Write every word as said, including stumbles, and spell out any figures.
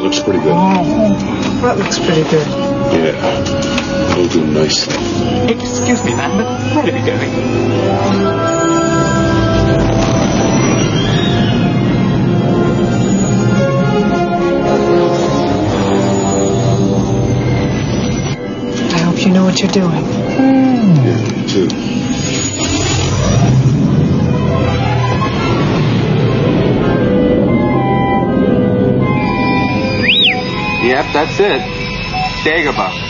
looks pretty good. Oh, that looks pretty good. Yeah, it'll do nicely. Excuse me, ma'am, but where are we going? I hope you know what you're doing. Yeah, me too. Yep, that's it. Dagobah.